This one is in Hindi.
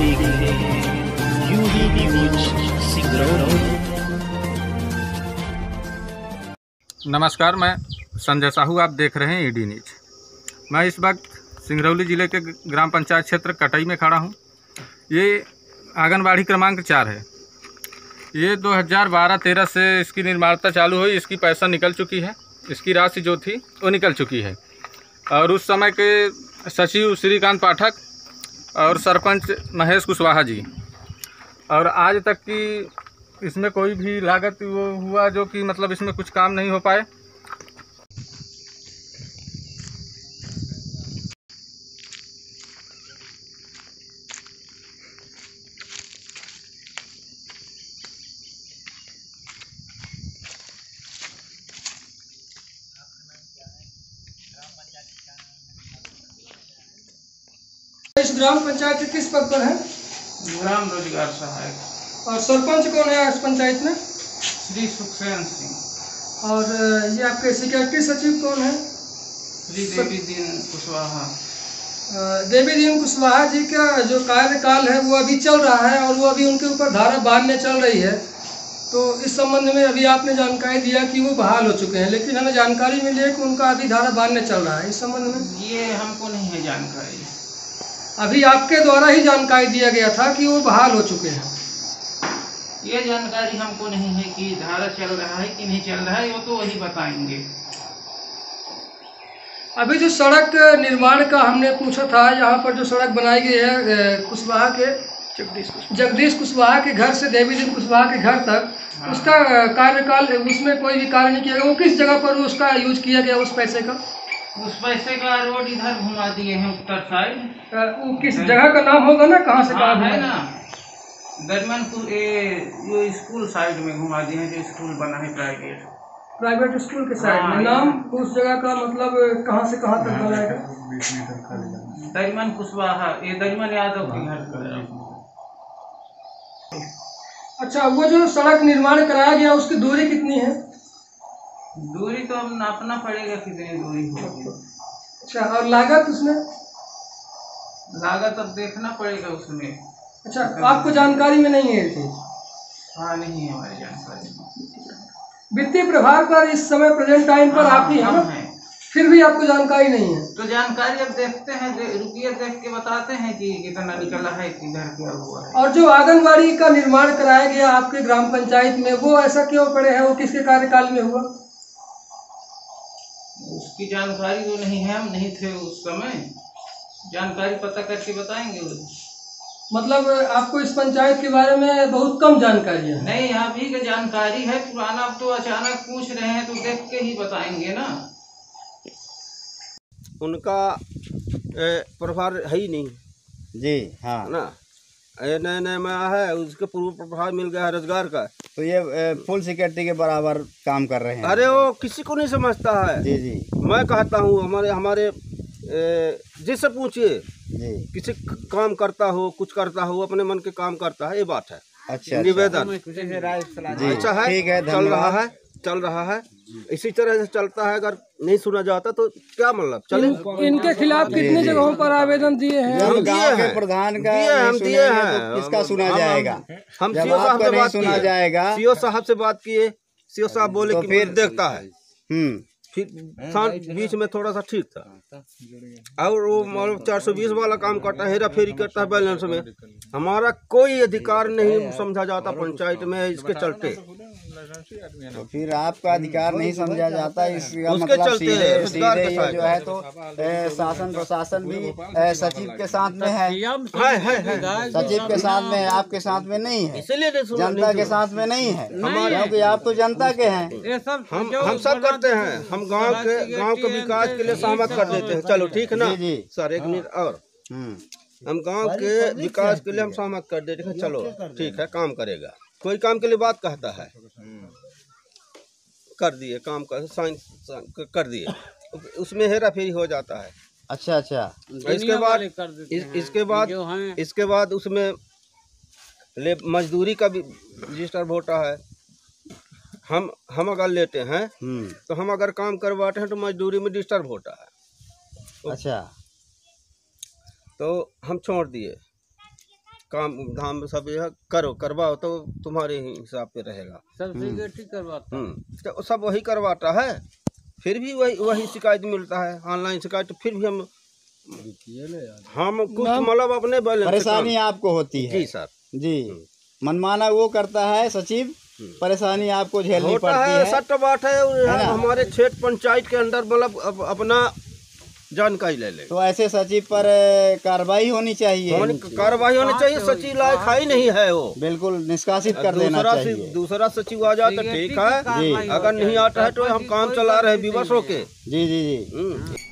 देख रहे हैं यूडी न्यूज सिंगरौली। नमस्कार, मैं संजय साहू, आप देख रहे हैं ईडी न्यूज। मैं इस वक्त सिंगरौली ज़िले के ग्राम पंचायत क्षेत्र कटई में खड़ा हूं। ये आंगनबाड़ी क्रमांक 4 है। ये 2012-13 से इसकी निर्माणता चालू हुई। इसकी पैसा निकल चुकी है, इसकी राशि जो थी वो निकल चुकी है। और उस समय के सचिव श्रीकांत पाठक और सरपंच महेश कुशवाहा जी, और आज तक की इसमें कोई भी लागत वो हुआ जो कि मतलब इसमें कुछ काम नहीं हो पाए। इस ग्राम पंचायत के किस पद पर है? ग्राम रोजगार सहायक। और सरपंच कौन है इस पंचायत में? श्री सुखसेन सिंह। और ये आपके सेक्रेटरी सचिव कौन है? श्री देवी दीन कुशवाहा। देवी दीन कुशवाहा जी का जो कार्यकाल है वो अभी चल रहा है और वो अभी उनके ऊपर धारा 92 चल रही है। तो इस संबंध में अभी आपने जानकारी दिया कि वो बहाल हो चुके हैं, लेकिन हमें जानकारी मिली है कि उनका अभी धारा 92 चल रहा है। इस संबंध में ये हमको नहीं है जानकारी। अभी आपके द्वारा ही जानकारी दिया गया था कि वो बहाल हो चुके हैं। ये जानकारी हमको नहीं है कि धारा चल रहा है कि नहीं चल रहा है, वो तो वही बताएंगे। अभी जो सड़क निर्माण का हमने पूछा था, यहाँ पर जो सड़क बनाई गई है कुशवाहा के जगदीश कुशवाहा के घर से देवी दीन कुशवाहा के घर तक, उसका कार्यकाल, उसमें कोई भी कार्य नहीं किया गया। वो किस जगह पर उसका यूज किया गया उस पैसे का? उस पैसे का रोड इधर घुमा दिए हैं उत्तर साइड। वो किस जगह का नाम होगा ना, कहाँ से कहाँ है ना, दरमियानपुर ये स्कूल साइड में घुमा दिए हैं, जो स्कूल बना है प्राइवेट स्कूल के साइड में। नाम उस जगह का मतलब कहाँ से कहाँ तक बना है? दरमियान कुशवाहा, ये दरमियान यादव के घर पर। अच्छा, वो जो सड़क निर्माण कराया गया उसकी दूरी कितनी है? दूरी तो अब नापना पड़ेगा कितनी दूरी होगी। अच्छा, और लागत उसमें? लागत अब देखना पड़ेगा उसमें। अच्छा, आपको जानकारी में नहीं है थी? हाँ, नहीं है हमारी जानकारी। वित्तीय प्रभार पर इस समय प्रेजेंट टाइम पर आप ही है ना, फिर भी आपको जानकारी नहीं है? तो जानकारी अब देखते हैं, रुकिए देख के बताते हैं कि कितना निकला है, किधर क्या हुआ है। और जो आंगनबाड़ी का निर्माण कराया गया आपके ग्राम पंचायत में, वो ऐसा क्यों पड़े हैं? वो किसके कार्यकाल में हुआ? उसकी जानकारी तो नहीं है, हम नहीं थे उस समय। जानकारी पता करके बताएंगे। मतलब आपको इस पंचायत के बारे में बहुत कम जानकारी है? नहीं, अभी की जानकारी है, पुराना। अब तो अचानक पूछ रहे हैं तो देख के ही बताएंगे ना। उनका प्रभार है ही नहीं जी। हाँ ना, नए नए में है, उसके पूर्व प्रभार मिल गया है रोजगार का, तो ये फुल सिक्योरिटी के बराबर काम कर रहे हैं। अरे वो किसी को नहीं समझता है। जी जी। मैं कहता हूँ हमारे जिससे पूछिए, जी, किसी काम करता हो, कुछ करता हो, अपने मन के काम करता है, ये बात है। अच्छा, निवेदन जी, अच्छा है, ठीक है, चल रहा है इसी तरह से चलता है। अगर नहीं सुना जाता तो क्या मतलब चले। इनके खिलाफ कितनी जगहों पर आवेदन दिए हैं? हम गांव के प्रधान का हम दिए हैं, तो किसका सुना जाएगा? हम जब सीओ साहब आपका से नहीं बात सुना किए, जाएगा, सीओ साहब से बात किए, सीओ साहब बोले तो कि फिर देखता है। फिर बीच में थोड़ा सा ठीक था, और वो 420 वाला काम करता है, हेरा फेरी करता है बैलेंस में। हमारा कोई अधिकार नहीं समझा जाता पंचायत में, इसके चलते। तो फिर आपका अधिकार नहीं समझा जाता, इसका उसके मतलब चलते सीधे ये जो है तो शासन प्रशासन भी सचिव के साथ में है। सचिव के साथ में, आपके साथ में नहीं है, इसलिए जनता के साथ में नहीं है, क्योंकि आप तो जनता के हैं। हम सब करते हैं, हम गांव के विकास के लिए सहमत कर देते हैं। चलो ठीक है ना जी सर, एक मिनट और। हम गांव के विकास के लिए हम सहमत कर देते हैं, चलो ठीक है, काम करेगा। कोई काम के लिए बात कहता है, कर दिए, काम कर साइन कर दिए, उसमें हेरा फेरी हो जाता है। अच्छा अच्छा। इसके बाद उसमें मजदूरी का भी डिस्टर्ब होता है। हम अगर लेते हैं तो हम अगर काम करवाते हैं तो मजदूरी में डिस्टर्ब होता है। अच्छा, तो हम छोड़ दिए काम धाम सब यह करो करवाओ तो तुम्हारे ही हिसाब पे रहेगा। सब सिक्योरिटी करवाता है। तो सब वही करवाता है, फिर भी वही शिकायत मिलता है, ऑनलाइन शिकायत। तो फिर भी हम कुछ मतलब अपने बैलेंस परेशानी आपको होती है। जी सर जी, मनमाना वो करता है सचिव, परेशानी आपको झेलनी पड़ती है। सच बात है, हमारे क्षेत्र पंचायत के अंदर मतलब अपना जानकारी ले ले। तो ऐसे सचिव पर कार्रवाई होनी चाहिए, कार्रवाई होनी चाहिए। सचिव लायक ही नहीं है वो, बिल्कुल निष्कासित कर देना चाहिए। दूसरा सचिव आ जाए तो ठीक है, अगर नहीं आता है तो हम काम चला रहे हैं विवश होके। जी जी जी।